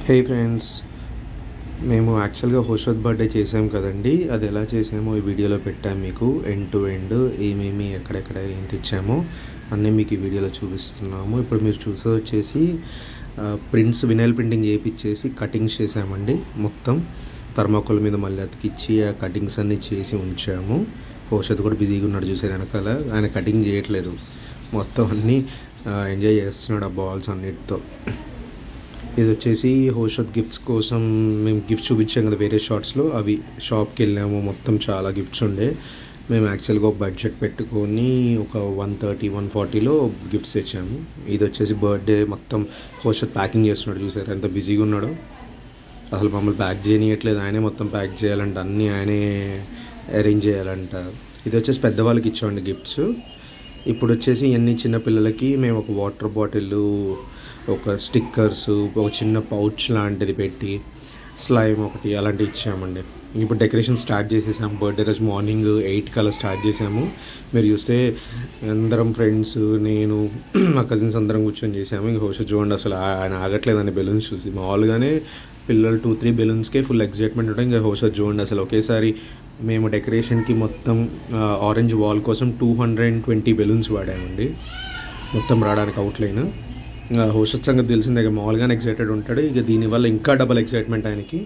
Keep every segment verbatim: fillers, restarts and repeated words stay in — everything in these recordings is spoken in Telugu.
హే ఫ్రెండ్స్, మేము యాక్చువల్గా హోషత్ బర్త్డే చేసాం కదండి. అది ఎలా చేసామో ఈ వీడియోలో పెట్టాము మీకు. ఎండ్ టు ఎండ్ ఏమేమి ఎక్కడెక్కడ ఏం తెచ్చామో అన్నీ మీకు ఈ వీడియోలో చూపిస్తున్నాము. ఇప్పుడు మీరు చూసేది వచ్చేసి ప్రింట్స్ వినైల్ ప్రింటింగ్ చేయించేసి కటింగ్స్ చేసామండి. మొత్తం థర్మాకోల్ మీద మళ్ళీ అతికిచ్చి ఆ కటింగ్స్ అన్నీ చేసి ఉంచాము. హోషత్ కూడా బిజీగా ఉన్నాడు చూసారు వెనకాల. ఆయన కటింగ్ చేయట్లేదు, మొత్తం అన్నీ ఎంజాయ్ చేస్తున్నాడు ఆ బాల్స్ అన్నిటితో. ఇది వచ్చేసి హోషత్ గిఫ్ట్స్ కోసం మేము గిఫ్ట్స్ చూపించాం కదా వేరే షార్ట్స్లో, అవి షాప్కి వెళ్ళాము. మొత్తం చాలా గిఫ్ట్స్ ఉండే. మేము యాక్చువల్గా ఒక బడ్జెట్ పెట్టుకొని ఒక వన్ థర్టీ వన్ ఫార్టీలో గిఫ్ట్స్ తెచ్చాము. ఇది వచ్చేసి బర్త్డే మొత్తం హోషత్ ప్యాకింగ్ చేస్తున్నాడు చూసారు ఎంత బిజీగా ఉన్నాడో. అసలు మమ్మల్ని ప్యాక్ చేయనియట్లేదు, ఆయనే మొత్తం ప్యాక్ చేయాలంట, అన్నీ ఆయనే అరేంజ్ చేయాలంట. ఇది వచ్చేసి పెద్దవాళ్ళకి ఇచ్చామండి గిఫ్ట్స్. ఇప్పుడు వచ్చేసి ఇవన్నీ చిన్నపిల్లలకి మేము ఒక వాటర్ బాటిల్, ఒక స్టిక్కర్స్, ఒక చిన్న పౌచ్ లాంటిది పెట్టి స్లైమ్ ఒకటి అలాంటివి ఇచ్చామండి. ఇప్పుడు డెకరేషన్ స్టార్ట్ చేసేసాము. బర్త్డే రోజు మార్నింగ్ ఎయిట్ కల్లా స్టార్ట్ చేసాము. మీరు చూస్తే అందరం ఫ్రెండ్స్, నేను, మా కజిన్స్ అందరం కూర్చొని చేసాము. ఇంక హోషత్ చూడండి అసలు ఆయన ఆగట్లేదని బెలూన్స్ చూసి. మామూలుగానే పిల్లలు టూ త్రీ బెలూన్స్కే ఫుల్ ఎక్సైట్మెంట్ ఉంటాయి. ఇంకా హోషత్ చూడండి అసలు ఒకేసారి మేము డెకరేషన్కి మొత్తం ఆరెంజ్ వాల్ కోసం two hundred and twenty balloons వాడామండి మొత్తం రావడానికి అవుట్లైన్. ఇంకా హోషత్ సంగతి తెలిసిందే, మామూలుగానే ఎక్సైటెడ్ ఉంటాడు. ఇక దీనివల్ల ఇంకా డబల్ ఎక్సైట్మెంట్ ఆయనకి.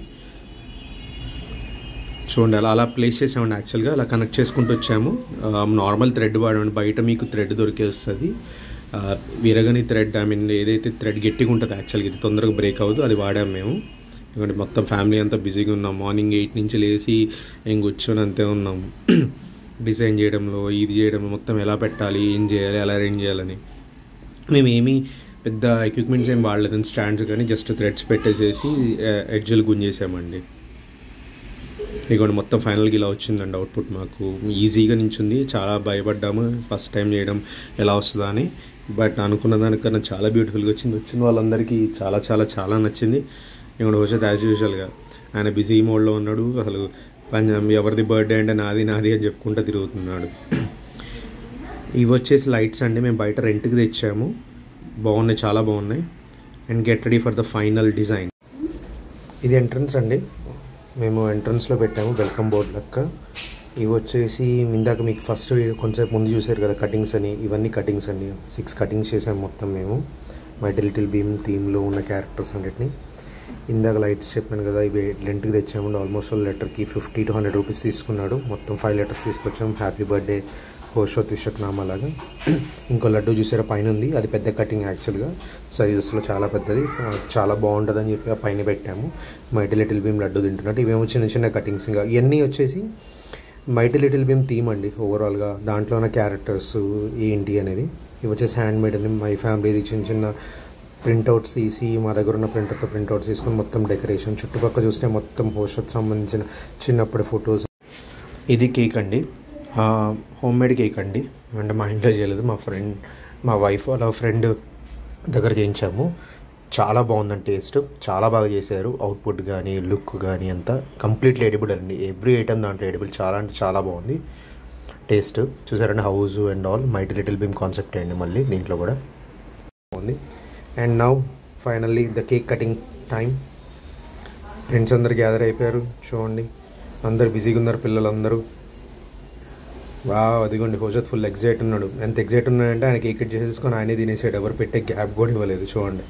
చూడండి అలా అలా ప్లేస్ చేసామండి. యాక్చువల్గా అలా కనెక్ట్ చేసుకుంటూ వచ్చాము. నార్మల్ థ్రెడ్ వాడండి, బయట మీకు థ్రెడ్ దొరికేస్తుంది. విరగని థ్రెడ్, ఐ మీన్ ఏదైతే థ్రెడ్ గట్టిగా ఉంటుంది యాక్చువల్గా ఇది తొందరగా బ్రేక్ అవ్వదు, అది వాడాము మేము. ఎందుకంటే మొత్తం ఫ్యామిలీ అంతా బిజీగా ఉన్నాం. మార్నింగ్ ఎయిట్ నుంచి లేచి ఏం కూర్చొని అంతే ఉన్నాము డిజైన్ చేయడంలో, ఇది చేయడంలో, మొత్తం ఎలా పెట్టాలి, ఏం చేయాలి, ఎలా అరేంజ్ చేయాలని. మేము ఏమీ పెద్ద ఎక్విప్మెంట్స్ ఏం వాడలేదని స్టాండ్స్ కానీ జస్ట్ థ్రెడ్స్ పెట్టేసేసి ఎడ్జలు గుంజేసామండి. ఇదిగోండి మొత్తం ఫైనల్గా ఇలా వచ్చిందండి అవుట్పుట్. మాకు ఈజీగా నించుంది. చాలా భయపడ్డాము ఫస్ట్ టైం చేయడం ఎలా వస్తుందా అని, బట్ అనుకున్న దానికన్నా చాలా బ్యూటిఫుల్గా వచ్చింది. వచ్చిన వాళ్ళందరికీ చాలా చాలా చాలా నచ్చింది. ఇక్కడ హోషత్ యాజ్ యూజువల్గా ఆయన బిజీ మోడ్లో ఉన్నాడు. అసలు పంజాబ్ ఎవరిది బర్త్డే అంటే నాది నాది అని చెప్పుకుంటూ తిరుగుతున్నాడు. ఇవి వచ్చేసి లైట్స్ అండి, మేము బయట రెంట్కి తెచ్చాము. బాగున్నాయి, చాలా బాగున్నాయి. And get ready for the final design. ఇది ఎంట్రన్స్ అండి, మేము ఎంట్రన్స్లో పెట్టాము వెల్కమ్ బోర్డ్ లెక్క. ఇవి వచ్చేసి ఇందాక మీకు ఫస్ట్ కొంచెంసేపు ముందు చూసారు కదా కటింగ్స్ అని, ఇవన్నీ కటింగ్స్ అండి. సిక్స్ కటింగ్స్ చేసాము మొత్తం మేము మై లిటిల్ భీమ్ థీమ్లో ఉన్న క్యారెక్టర్స్ అన్నిటిని. ఇందాక లైట్స్ చెప్పాను కదా, ఇవి రెంట్కి తెచ్చాము. ఆల్మోస్ట్ లెటర్కి ఫిఫ్టీ టు హండ్రెడ్ రూపీస్ తీసుకున్నాడు. మొత్తం ఫైవ్ లెటర్స్ తీసుకొచ్చాము. హ్యాపీ బర్త్డే హోషత్ విశ్వక్నామా లాగా. ఇంకో లడ్డు చూసారా పైన ఉంది, అది పెద్ద కటింగ్ యాక్చువల్గా సైజెస్లో చాలా పెద్దది, చాలా బాగుంటుందని చెప్పి ఆ పైన పెట్టాము. మైటీ లిటిల్ భీమ్ లడ్డు తింటున్నట్టు. ఇవేమో చిన్న చిన్న కటింగ్స్. ఇంకా ఇవన్నీ వచ్చేసి మైటీ లిటిల్ భీమ్ థీమ్ అండి ఓవరాల్గా. దాంట్లో ఉన్న క్యారెక్టర్స్ ఏంటి అనేది. ఇవి వచ్చేసి హ్యాండ్ మేడ్ అని మై ఫ్యామిలీది చిన్న చిన్న ప్రింట్అవుట్స్ తీసి మా దగ్గర ఉన్న ప్రింటర్తో ప్రింట్అవుట్స్ తీసుకొని మొత్తం డెకరేషన్. చుట్టుపక్కల చూస్తే మొత్తం హోషత్ సంబంధించిన చిన్నప్పటి ఫొటోస్. ఇది కేక్ అండి, హోమ్ మేడ్ కేక్ అండి. అంటే మా ఇంట్లో చేయలేదు, మా ఫ్రెండ్ మా వైఫ్ వాళ్ళ ఫ్రెండ్ దగ్గర చేయించాము. చాలా బాగుందండి టేస్ట్, చాలా బాగా చేశారు. అవుట్పుట్ కానీ లుక్ కానీ అంతా కంప్లీట్లీ ఎడిబుల్ అండి. ఎవ్రీ ఐటమ్ దాంట్లో ఎడిబుల్. చాలా అంటే చాలా బాగుంది టేస్ట్. చూసారండి house and all mighty little Bheem concept అండి మళ్ళీ దీంట్లో కూడా బాగుంది. And now finally the cake cutting time. Friends అందరు గ్యాదర్ అయిపోయారు. చూడండి అందరు బిజీగా ఉన్నారు పిల్లలందరూ. వా అదిగోండి హోషత్ ఫుల్ ఎగ్జైట్ ఉన్నాడు. ఎంత ఎగ్జైట్ ఉన్నాడంటే ఆయన కేక్ కట్ చేసేసుకొని ఆయనే తినేసాడు. ఎవరు పెట్టే గ్యాప్ కూడా ఇవ్వలేదు. చూడండి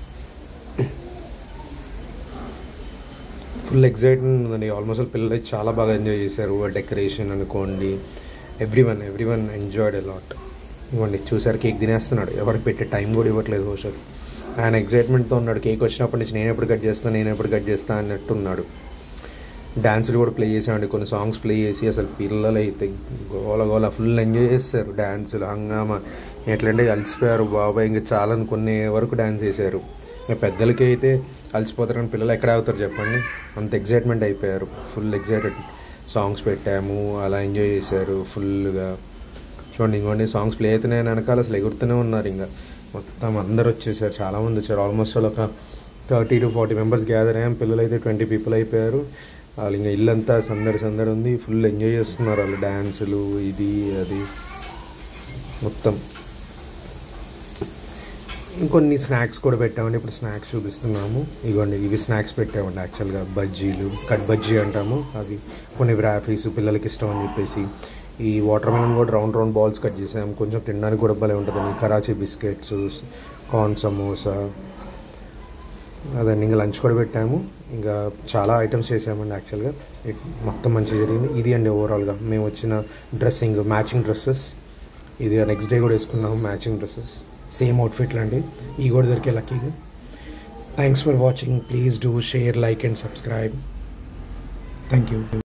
ఫుల్ ఎగ్జైట్ ఉందండి. ఆల్మోస్ట్ పిల్లలు చాలా బాగా ఎంజాయ్ చేశారు. డెకరేషన్ అనుకోండి, every one every one enjoyed a lot. ఇవ్వండి చూసారు కేక్ తినేస్తున్నాడు. ఎవరికి పెట్టే టైం కూడా ఇవ్వట్లేదు హోషత్. ఆయన ఎగ్జైట్మెంట్తో ఉన్నాడు. కేక్ వచ్చినప్పటి నుంచి నేను ఎప్పుడు కట్ చేస్తాను నేను ఎప్పుడు కట్ చేస్తాను అన్నట్టు ఉన్నాడు. డ్యాన్సులు కూడా ప్లే చేసామండి, కొన్ని సాంగ్స్ ప్లే చేసి అసలు పిల్లలు అయితే గోల గోల ఫుల్ ఎంజాయ్ చేస్తారు. డ్యాన్సులు హంగామా ఎట్లంటే అలసిపోయారు బాబాయ్. ఇంకా చాలా కొన్ని వరకు డ్యాన్స్ చేశారు. ఇంకా పెద్దలకి అయితే అలసిపోతారు కానీ పిల్లలు ఎక్కడ అవుతారు చెప్పండి. అంత ఎగ్జైట్మెంట్ అయిపోయారు, ఫుల్ ఎగ్జైటెడ్. సాంగ్స్ పెట్టాము, అలా ఎంజాయ్ చేశారు ఫుల్గా. చూడండి ఇంకోండి సాంగ్స్ ప్లే అవుతున్నాయి వెనకాల అసలు ఎగురుతూనే ఉన్నారు. ఇంకా మొత్తం అందరు వచ్చేసారు, చాలామంది వచ్చారు. ఆల్మోస్ట్ ఒక thirty to forty members gather అయ్యాం. పిల్లలు అయితే ట్వంటీ పీపుల్ అయిపోయారు. వాళ్ళు ఇంకా ఇల్లంతా సందడి సందడి ఉంది. ఫుల్ ఎంజాయ్ చేస్తున్నారు వాళ్ళు, డ్యాన్సులు ఇది అది మొత్తం. ఇంకొన్ని స్నాక్స్ కూడా పెట్టామండి. ఇప్పుడు స్నాక్స్ చూపిస్తున్నాము. ఇదిగోండి ఇవి స్నాక్స్ పెట్టామండి. యాక్చువల్గా బజ్జీలు, కట్ బజ్జీ అంటాము. అవి కొన్ని వ్రాఫీస్ పిల్లలకి ఇష్టం అని చెప్పేసి ఈ వాటర్ మెలన్ కూడా రౌండ్ రౌండ్ బాల్స్ కట్ చేసాము. కొంచెం తినడానికి కూడా భలే ఉంటుందండి. కరాచీ బిస్కెట్స్, కార్న్ సమోసా, అదండి. ఇంకా లంచ్ కూడా పెట్టాము. ఇంకా చాలా ఐటమ్స్ చేసామండి. యాక్చువల్గా మొత్తం మంచిగా జరిగింది. ఇది అండి ఓవరాల్గా మేము వచ్చిన డ్రెస్సింగ్, మ్యాచింగ్ డ్రెస్సెస్. ఇది నెక్స్ట్ డే కూడా వేసుకున్నాము మ్యాచింగ్ డ్రెస్సెస్, సేమ్ అవుట్ఫిట్లు అండి. ఈ కూడా దొరికే లక్కీగా. Thanks for watching. Please do share, like and subscribe. Thank you.